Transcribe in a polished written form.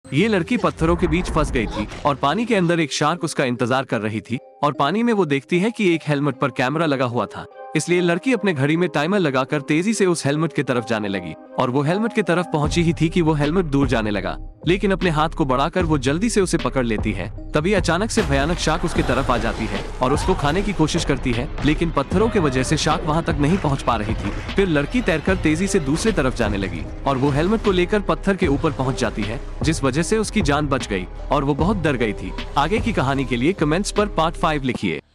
ये लड़की पत्थरों के बीच फंस गई थी और पानी के अंदर एक शार्क उसका इंतजार कर रही थी और पानी में वो देखती है कि एक हेलमेट पर कैमरा लगा हुआ था। इसलिए लड़की अपने घड़ी में टाइमर लगाकर तेजी से उस हेलमेट की तरफ जाने लगी और वो हेलमेट की तरफ पहुंची ही थी कि वो हेलमेट दूर जाने लगा, लेकिन अपने हाथ को बढ़ाकर वो जल्दी से उसे पकड़ लेती है। तभी अचानक से भयानक शार्क उसकी तरफ आ जाती है और उसको खाने की कोशिश करती है, लेकिन पत्थरों की वजह से शार्क वहां तक नहीं पहुंच पा रही थी। फिर लड़की तैरकर तेजी से दूसरी तरफ जाने लगी और वो हेलमेट को लेकर पत्थर के ऊपर पहुंच जाती है, जिस वजह से उसकी जान बच गई और वो बहुत डर गई थी। आगे की कहानी के लिए कमेंट्स पर पार्ट 5 लिखिए।